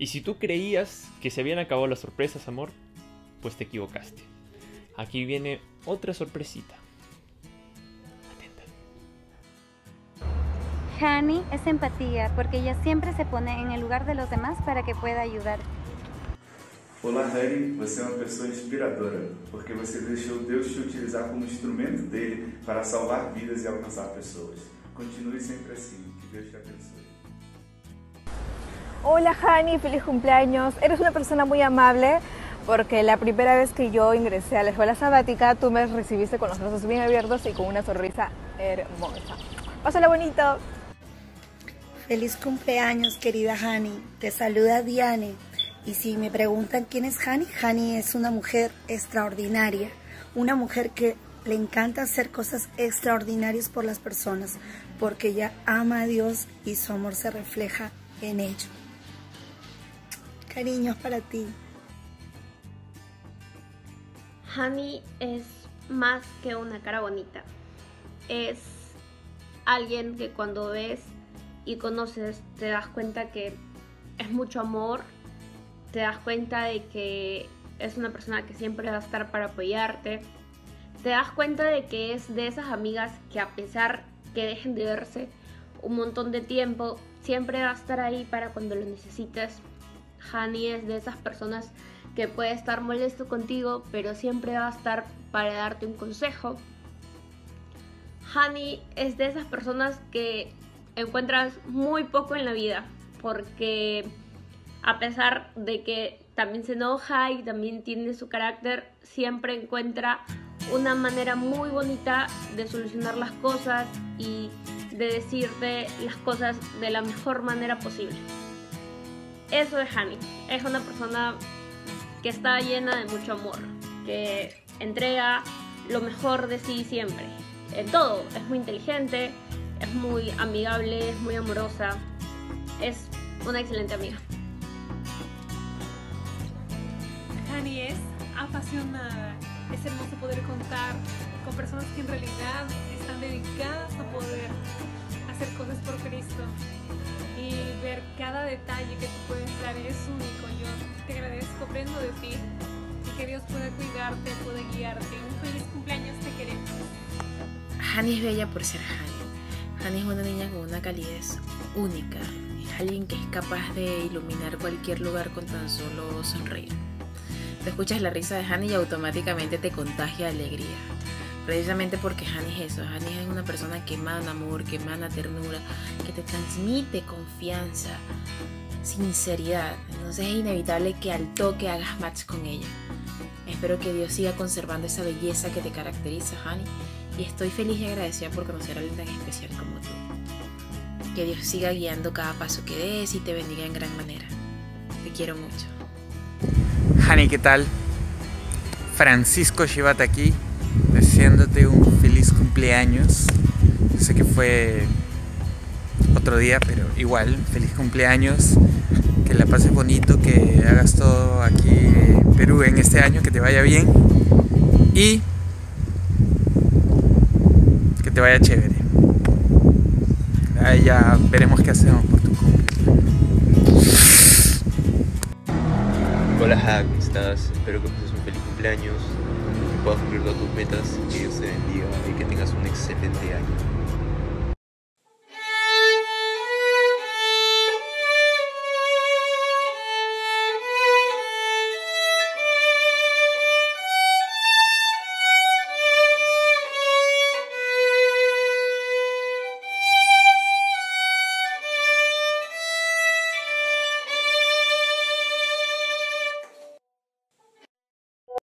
Y si tú creías que se habían acabado las sorpresas, amor, pues te equivocaste. Aquí viene otra sorpresita. Atenta. Hani es empatía, porque ella siempre se pone en el lugar de los demás para que pueda ayudar. Olá, Hani, você é uma pessoa inspiradora, porque você deixou Deus te utilizar como instrumento dele para salvar vidas e alcançar pessoas. Continue sempre assim, que Deus te abençoe. Hola Hani, feliz cumpleaños. Eres una persona muy amable porque la primera vez que yo ingresé a la escuela sabática tú me recibiste con los brazos bien abiertos y con una sonrisa hermosa. Pásala bonito. Feliz cumpleaños, querida Hani. Te saluda Diane. Y si me preguntan quién es Hani, Hani es una mujer extraordinaria. Una mujer que le encanta hacer cosas extraordinarias por las personas, porque ella ama a Dios y su amor se refleja en ello. Cariños para ti. Hani es más que una cara bonita. Es alguien que cuando ves y conoces te das cuenta que es mucho amor. Te das cuenta de que es una persona que siempre va a estar para apoyarte. Te das cuenta de que es de esas amigas que a pesar que dejen de verse un montón de tiempo, siempre va a estar ahí para cuando lo necesites. Hani es de esas personas que puede estar molesto contigo, pero siempre va a estar para darte un consejo. Hani es de esas personas que encuentras muy poco en la vida, porque a pesar de que también se enoja y también tiene su carácter, siempre encuentra una manera muy bonita de solucionar las cosas y de decirte las cosas de la mejor manera posible. Eso es Hani. Es una persona que está llena de mucho amor, que entrega lo mejor de sí siempre. En todo. Es muy inteligente, es muy amigable, es muy amorosa. Es una excelente amiga. Hani es apasionada. Es hermoso poder contar con personas que en realidad están dedicadas a poder hacer cosas por Cristo y ver cada detalle que tú puedes dar es único. Yo te agradezco, aprendo de ti y que Dios pueda cuidarte, pueda guiarte. Un feliz cumpleaños, te queremos. Hani es bella por ser Hani. Hani es una niña con una calidez única. Es alguien que es capaz de iluminar cualquier lugar con tan solo sonreír. Te escuchas la risa de Hani y automáticamente te contagia alegría. Precisamente porque Hani es eso. Hani es una persona que emana amor, que emana ternura, que te transmite confianza, sinceridad. Entonces es inevitable que al toque hagas match con ella. Espero que Dios siga conservando esa belleza que te caracteriza, Hani. Y estoy feliz y agradecida por conocer a alguien tan especial como tú. Que Dios siga guiando cada paso que des y te bendiga en gran manera. Te quiero mucho. Hani, ¿qué tal? Francisco Shibata aquí, deseándote un feliz cumpleaños. Sé que fue otro día, pero igual, feliz cumpleaños. Que la pases bonito, que hagas todo aquí en Perú en este año, que te vaya bien y que te vaya chévere. Ahí ya veremos qué hacemos por tu cumpleaños. Hola Han, ¿cómo estás? Espero que pases un feliz cumpleaños, que puedas cumplir todas tus metas, que Dios te bendiga y que tengas un excelente año.